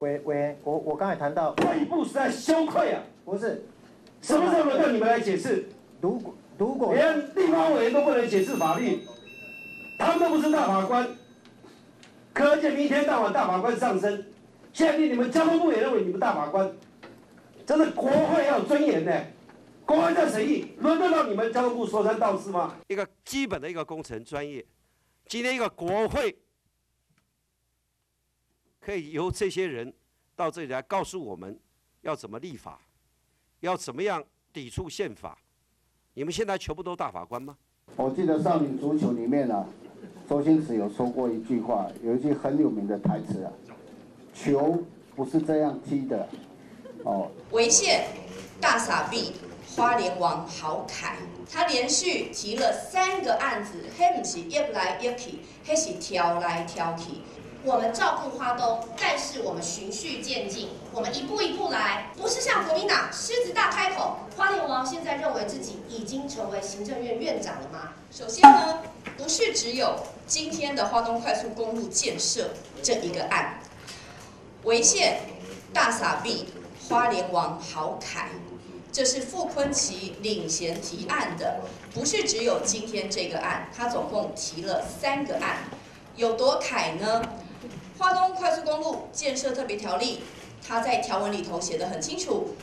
我刚才谈到退一步实在羞愧啊！ 不是， 什么时候轮到你们来解释？ 如果连地方委员都不能解释法律，他们都不是大法官，可见一天到晚大法官上升。现在你们交通部也认为你们大法官，真的国会要有尊严呢。国会在审议，轮得到你们交通部说三道四吗？一个基本的一个工程专业，今天一个国会可以由这些人到这里来告诉我们要怎么立法，要怎么样抵触宪法。你们现在全部都大法官吗？ 我记得《少林足球》里面啊，周星驰有说过一句话，有一句很有名的台词啊，球不是这样踢的，哦。 违宪大撒币。花莲王郝凯，他连续提了3个案子，那不是一来一去，那是挑来挑去。 我们照顾花东，但是我们循序渐进，我们一步一步来，不是像国民党狮子大开口。花莲王现在认为自己已经成为行政院院长了吗？ 首先呢，不是只有今天的花东快速公路建设这一个案，违宪大撒币，花莲王郝凯。这是傅崑萁领衔提案的，不是只有今天这个案，他总共提了3个案，有多凯呢？花东快速公路建设特别条例，他在条文里头写得很清楚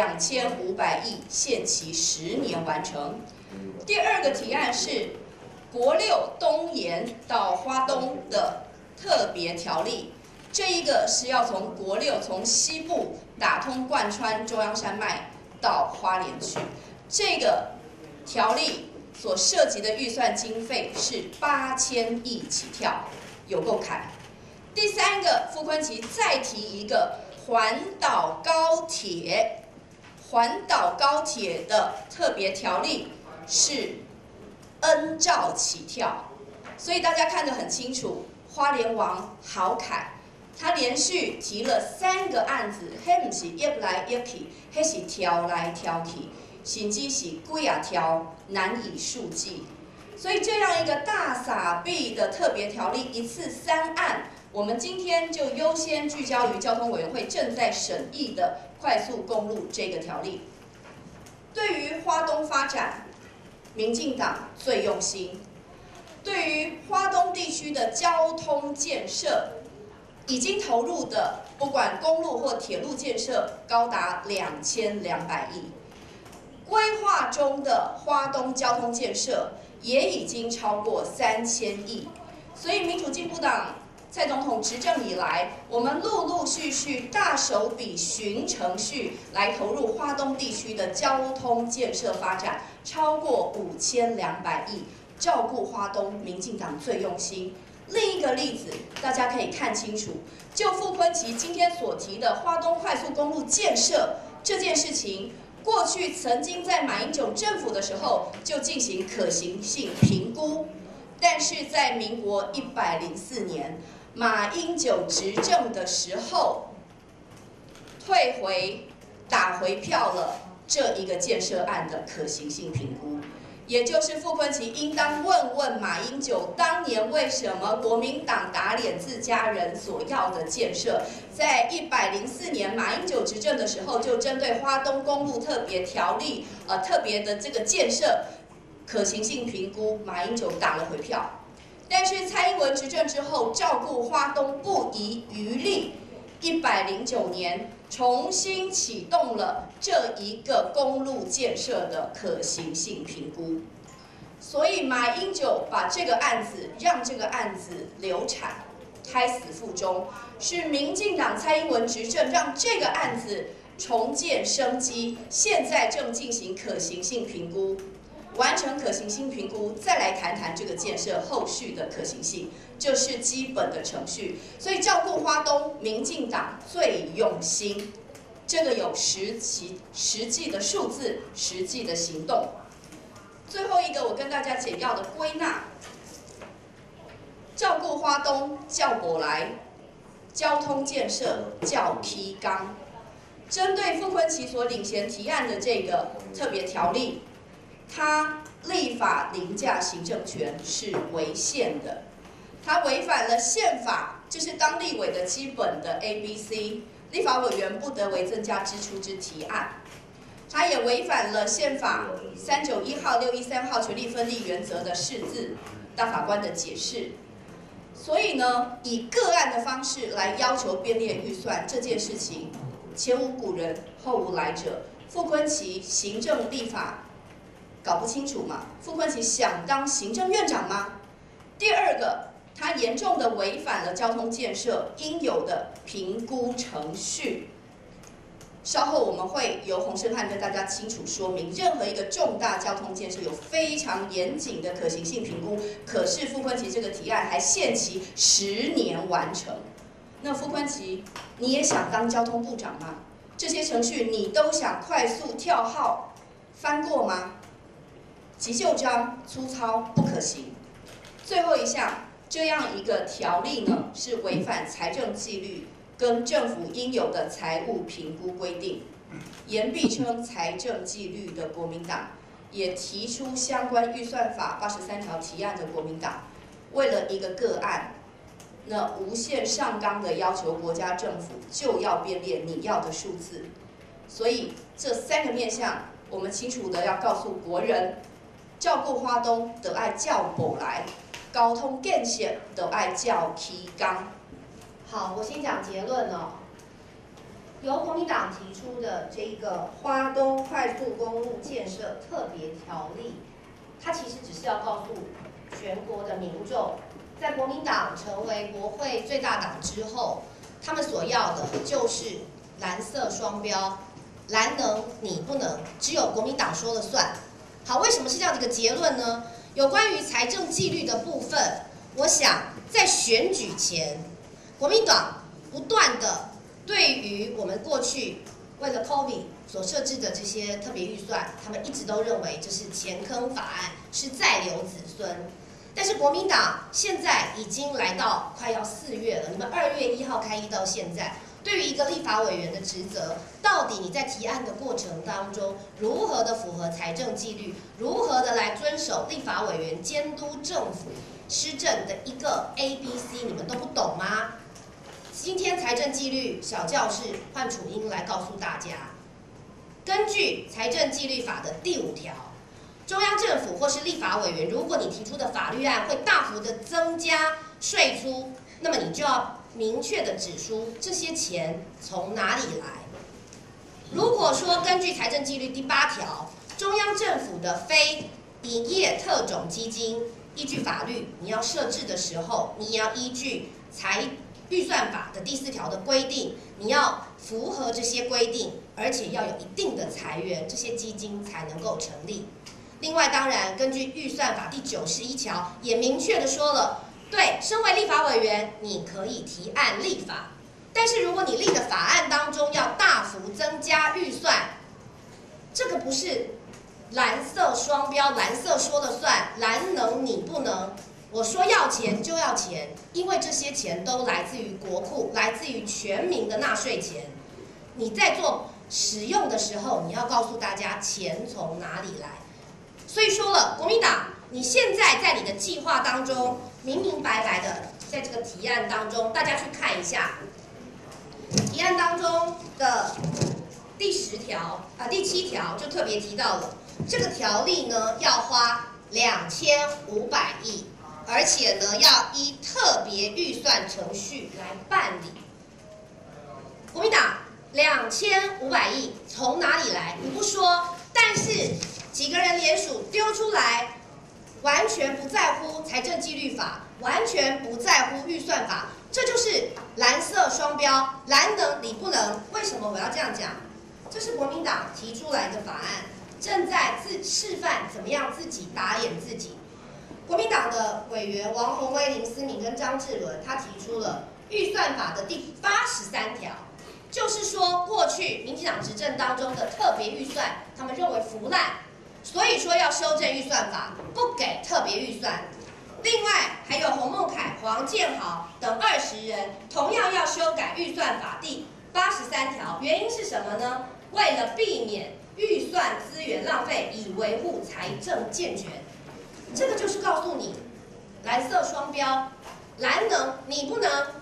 ，2500亿，限期10年完成。第2个提案是国6东延到花东的特别条例，这一个是要从国6从西部打通贯穿中央山脉。到花莲去，这个条例所涉及的预算经费是8000亿起跳，有够凯。第3个，傅崑萁再提一个环岛高铁，环岛高铁的特别条例是N兆起跳，所以大家看得很清楚，花莲王郝凯。他连续提了3个案子，那不是一来一去，那是挑来挑去，甚至是几条难以数计。所以这样一个大撒币的特别条例，一次3案，我们今天就优先聚焦于交通委员会正在审议的快速公路这个条例。对于花东发展，民进党最用心；对于花东地区的交通建设，已经投入的，不管公路或铁路建设，高达2200亿。规划中的花东交通建设也已经超过3000亿。所以民主进步党蔡总统执政以来，我们陆陆续续大手笔循程序来投入花东地区的交通建设发展，超过5200亿，照顾花东，民进党最用心。另一个例子，大家可以看清楚，就傅崑萁今天所提的花东快速公路建设这件事情，过去曾经在马英九政府的时候就进行可行性评估，但是在民国104年马英九执政的时候，退回打回票了这一个建设案的可行性评估。也就是傅崑萁应当问问马英九，当年为什么国民党打脸自家人所要的建设，在104年马英九执政的时候，就针对花东公路特别条例，特别的这个建设可行性评估，马英九打了回票。但是蔡英文执政之后，照顾花东不遗余力，109年重新启动了这一个公路建设的可行性评估，所以马英九把这个案子让这个案子流产，胎死腹中，是民进党蔡英文执政让这个案子重建生机，现在正进行可行性评估。完成可行性评估，再来谈谈这个建设后续的可行性，这是基本的程序。所以照顾花东，民进党最用心，这个有实际的数字，实际的行动。最后一个，我跟大家简要的归纳：照顾花东叫我来，交通建设叫批纲。针对傅崑萁所领衔提案的这个特别条例。他立法凌驾行政权是违宪的，他违反了宪法这是当立委的基本的 ABC， 立法委员不得为增加支出之提案。它也违反了宪法391号、613号权力分立原则的释字，大法官的解释。所以呢，以个案的方式来要求编列预算这件事情，前无古人，后无来者。傅昆萁行政立法搞不清楚嘛？傅昆萁想当行政院长吗？第二个，他严重的违反了交通建设应有的评估程序。稍后我们会由洪胜汉跟大家清楚说明，任何一个重大交通建设有非常严谨的可行性评估，可是傅昆萁这个提案还限期10年完成。那傅昆萁，你也想当交通部长吗？这些程序你都想快速跳号翻过吗？急就章、粗糙不可行。最后一项，这样一个条例呢，是违反财政纪律跟政府应有的财务评估规定，言必称财政纪律的国民党，也提出相关预算法83条提案的国民党，为了一个个案，那无限上纲的要求国家政府就要编列你要的数字，所以这3个面向，我们清楚的要告诉国人，照顾花东就要照步来，交通建设就要照起工。 好，我先讲结论哦。由国民党提出的这个花东快速公路建设特别条例，它其实只是要告诉全国的民众，在国民党成为国会最大党之后，他们所要的就是蓝色双标，蓝能你不能，只有国民党说了算。好，为什么是这样的一个结论呢？有关于财政纪律的部分，我想在选举前，国民党不断的对于我们过去为了 COVID 所设置的这些特别预算，他们一直都认为这是钱坑法案，是再留子孙。但是国民党现在已经来到快要4月了，你们2月1号开议到现在，对于一个立法委员的职责，到底你在提案的过程当中，如何的符合财政纪律，如何的来遵守立法委员监督政府施政的一个 ABC， 你们都不懂吗？今天财政纪律小教室换楚英来告诉大家，根据财政纪律法的第5条，中央政府或是立法委员，如果你提出的法律案会大幅的增加税出，那么你就要明确的指出这些钱从哪里来。如果说根据财政纪律第8条，中央政府的非营业特种基金，依据法律你要设置的时候，你也要依据预算法的第4条的规定，你要符合这些规定，而且要有一定的财源，这些基金才能够成立。另外，当然根据预算法第91条也明确的说了，对，身为立法委员，你可以提案立法，但是如果你立的法案当中要大幅增加预算，这个不是蓝色双标，蓝色说了算，蓝能你不能。我说要钱就要钱，因为这些钱都来自于国库，来自于全民的纳税钱。你在做使用的时候，你要告诉大家钱从哪里来。所以说了，国民党，你现在在你的计划当中明明白白的，在这个提案当中，大家去看一下，提案当中的第7条就特别提到了，这个条例呢要花2500亿。而且呢，要依特别预算程序来办理。国民党2500亿从哪里来？你不说，但是几个人联署丢出来，完全不在乎财政纪律法，完全不在乎预算法，这就是蓝色双标，蓝能你不能。为什么我要这样讲？这是国民党提出来的法案，正在示范怎么样自己打脸自己。国民党的委员王宏威、林思明跟张志伦，他提出了预算法的第83条，就是说过去民进党执政当中的特别预算，他们认为腐烂，所以说要修正预算法，不给特别预算。另外还有洪孟凯、黄建豪等20人，同样要修改预算法第83条，原因是什么呢？为了避免预算资源浪费，以维护财政健全。这个就是告诉你，蓝色双标，蓝能你不能，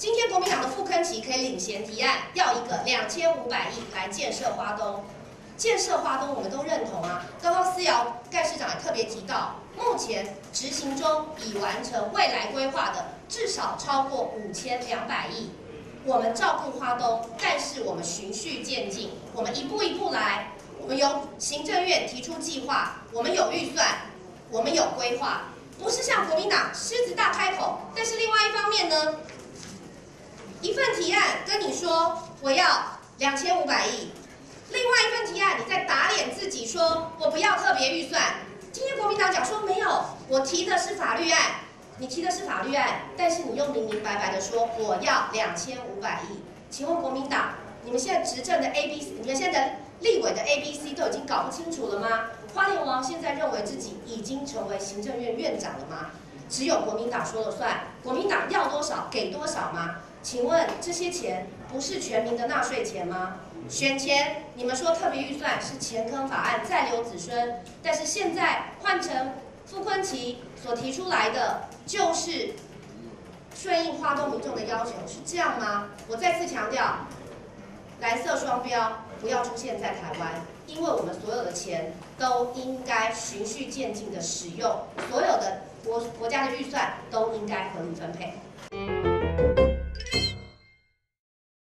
今天国民党的傅崐萁可以领衔提案，要一个2500亿来建设花东。建设花东，我们都认同啊。刚刚思瑶干事长也特别提到，目前执行中已完成未来规划的至少超过5200亿。我们照顾花东，但是我们循序渐进，我们一步一步来。我们由行政院提出计划，我们有预算，我们有规划，不是像国民党狮子大开口。但是另外一方面呢，一份提案跟你说我要2500亿。另外一份提案，你在打脸自己说，我不要特别预算。今天国民党讲说没有，我提的是法律案，你提的是法律案，但是你又明明白白的说我要2500亿。请问国民党，你们现在执政的 ABC， 你们现在的立委的 ABC 都已经搞不清楚了吗？花莲王现在认为自己已经成为行政院院长了吗？只有国民党说了算，国民党要多少给多少吗？请问这些钱不是全民的纳税钱吗？选前你们说特别预算是前坑法案再留子孙，但是现在换成傅崐萁所提出来的就是顺应花东民众的要求，是这样吗？我再次强调，蓝色双标不要出现在台湾，因为我们所有的钱都应该循序渐进的使用，所有的国家的预算都应该合理分配。